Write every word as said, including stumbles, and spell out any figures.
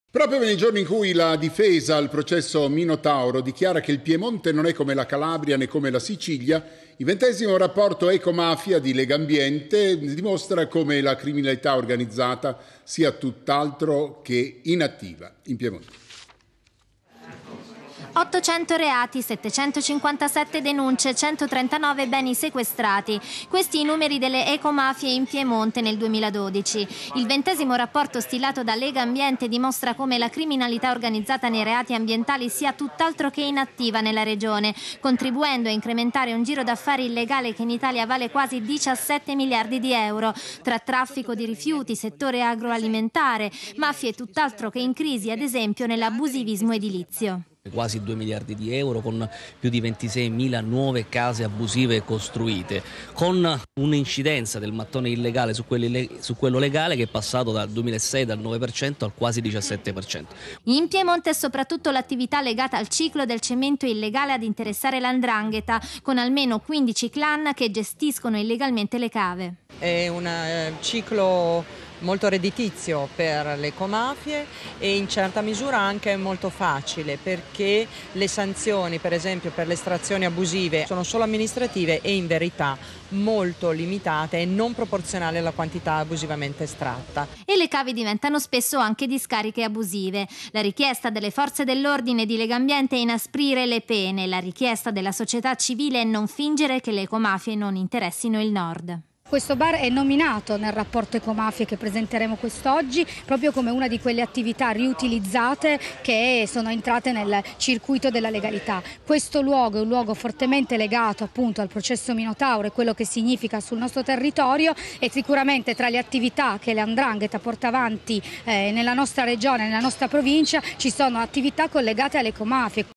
Proprio nei giorni in cui la difesa al processo Minotauro dichiara che il Piemonte non è come la Calabria né come la Sicilia, il ventesimo rapporto Ecomafia di Legambiente dimostra come la criminalità organizzata sia tutt'altro che inattiva in Piemonte. ottocento reati, settecentocinquantasette denunce, centotrentanove beni sequestrati. Questi i numeri delle ecomafie in Piemonte nel duemiladodici. Il ventesimo rapporto stilato da Legambiente dimostra come la criminalità organizzata nei reati ambientali sia tutt'altro che inattiva nella regione, contribuendo a incrementare un giro d'affari illegale che in Italia vale quasi diciassette miliardi di euro, tra traffico di rifiuti, settore agroalimentare, mafie tutt'altro che in crisi, ad esempio nell'abusivismo edilizio. Quasi due miliardi di euro, con più di ventiseimila nuove case abusive costruite, con un'incidenza del mattone illegale su, quelli, su quello legale che è passato dal duemilasei dal nove per cento al quasi diciassette per cento. In Piemonte è soprattutto l'attività legata al ciclo del cemento illegale ad interessare l'Andrangheta, con almeno quindici clan che gestiscono illegalmente le cave. È un eh, ciclo molto redditizio per le ecomafie e in certa misura anche molto facile, perché le sanzioni, per esempio per le estrazioni abusive, sono solo amministrative e in verità molto limitate e non proporzionali alla quantità abusivamente estratta. E le cave diventano spesso anche discariche abusive. La richiesta delle forze dell'ordine di Legambiente è inasprire le pene, la richiesta della società civile è non fingere che le ecomafie non interessino il Nord. Questo bar è nominato nel rapporto Ecomafie che presenteremo quest'oggi proprio come una di quelle attività riutilizzate che sono entrate nel circuito della legalità. Questo luogo è un luogo fortemente legato appunto al processo Minotauro e quello che significa sul nostro territorio, e sicuramente tra le attività che l'Andrangheta porta avanti eh, nella nostra regione, nella nostra provincia, ci sono attività collegate alle ecomafie.